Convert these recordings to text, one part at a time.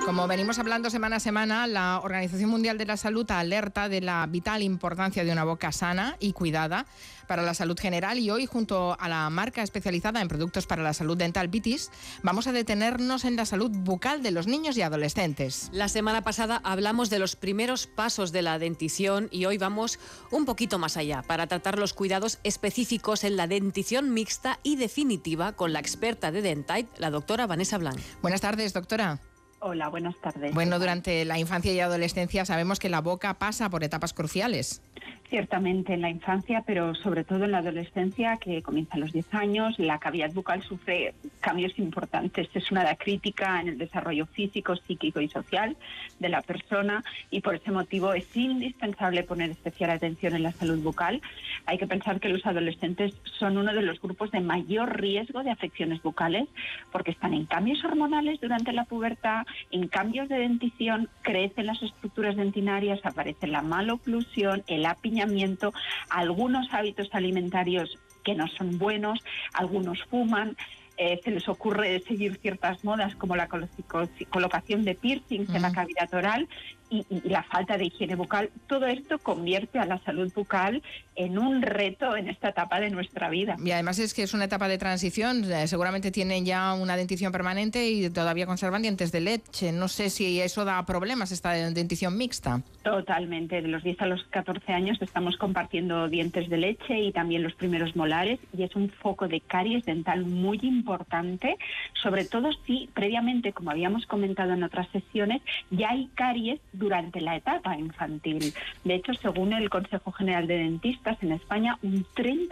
Como venimos hablando semana a semana, la Organización Mundial de la Salud alerta de la vital importancia de una boca sana y cuidada para la salud general, y hoy, junto a la marca especializada en productos para la salud dental Vitis, vamos a detenernos en la salud bucal de los niños y adolescentes. La semana pasada hablamos de los primeros pasos de la dentición y hoy vamos un poquito más allá para tratar los cuidados específicos en la dentición mixta y definitiva con la experta de Dentite, la doctora Vanessa Blanc. Buenas tardes, doctora. Hola, buenas tardes. Bueno, durante la infancia y adolescencia sabemos que la boca pasa por etapas cruciales. Ciertamente en la infancia, pero sobre todo en la adolescencia, que comienza a los 10 años, la cavidad bucal sufre cambios importantes. Es una edad crítica en el desarrollo físico, psíquico y social de la persona, y por ese motivo es indispensable poner especial atención en la salud bucal. Hay que pensar que los adolescentes son uno de los grupos de mayor riesgo de afecciones bucales, porque están en cambios hormonales durante la pubertad, en cambios de dentición, crecen las estructuras dentinarias, aparece la maloclusión, el apiñamiento, algunos hábitos alimentarios que no son buenos, algunos fuman, se les ocurre seguir ciertas modas como la colocación de piercings en la cavidad oral y la falta de higiene bucal. Todo esto convierte a la salud bucal en un reto en esta etapa de nuestra vida. Y además es que es una etapa de transición, seguramente tienen ya una dentición permanente y todavía conservan dientes de leche. No sé si eso da problemas, esta dentición mixta. Totalmente, de los 10 a los 14 años estamos compartiendo dientes de leche y también los primeros molares, y es un foco de caries dental muy importante, sobre todo si previamente, como habíamos comentado en otras sesiones, ya hay caries durante la etapa infantil. De hecho, según el Consejo General de Dentistas, en España un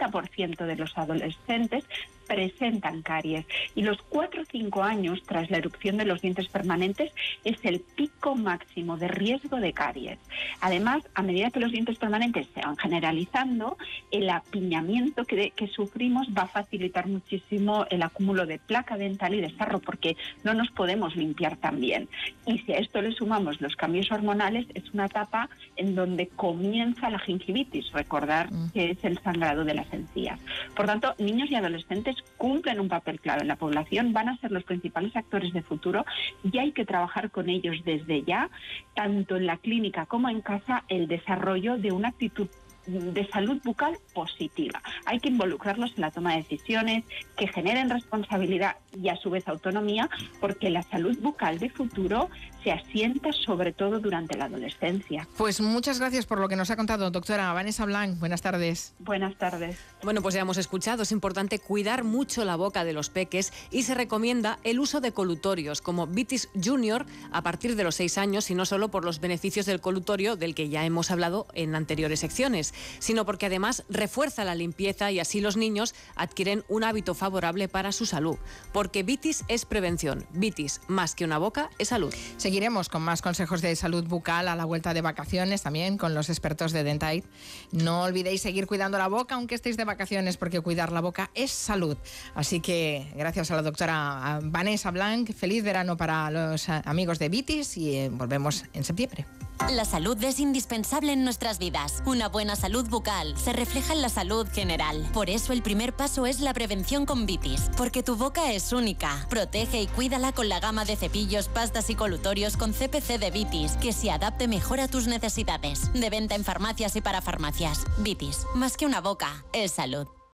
30% de los adolescentes presentan caries, y los 4 o 5 años tras la erupción de los dientes permanentes es el pico máximo de riesgo de caries. Además, a medida que los dientes permanentes se van generalizando, el apiñamiento que sufrimos va a facilitar muchísimo el acúmulo de placa dental y de sarro, porque no nos podemos limpiar tan bien. Y si a esto le sumamos los cambios hormonales, es una etapa en donde comienza la gingivitis, recordar que es el sangrado de las encías. Por tanto, niños y adolescentes cumplen un papel clave en la población, van a ser los principales actores de futuro, y hay que trabajar con ellos desde ya, tanto en la clínica como en casa, el desarrollo de una actitud de salud bucal positiva. Hay que involucrarlos en la toma de decisiones que generen responsabilidad y a su vez autonomía, porque la salud bucal de futuro se asienta sobre todo durante la adolescencia. Pues muchas gracias por lo que nos ha contado, doctora Vanessa Blanc. Buenas tardes. Buenas tardes. Bueno, pues ya hemos escuchado, es importante cuidar mucho la boca de los peques y se recomienda el uso de colutorios como Vitis Junior a partir de los 6 años, y no solo por los beneficios del colutorio, del que ya hemos hablado en anteriores secciones, sino porque además refuerza la limpieza y así los niños adquieren un hábito favorable para su salud. Porque Vitis es prevención. Vitis, más que una boca, es salud. Seguiremos con más consejos de salud bucal a la vuelta de vacaciones, también con los expertos de Dentite. No olvidéis seguir cuidando la boca aunque estéis de vacaciones, porque cuidar la boca es salud. Así que gracias a la doctora Vanessa Blanc, feliz verano para los amigos de Vitis, y volvemos en septiembre. La salud es indispensable en nuestras vidas. Una buena salud bucal se refleja en la salud general. Por eso el primer paso es la prevención con Vitis, porque tu boca es única. Protege y cuídala con la gama de cepillos, pastas y colutorios con CPC de Vitis, que se adapte mejor a tus necesidades. De venta en farmacias y para farmacias. Vitis, más que una boca, es salud.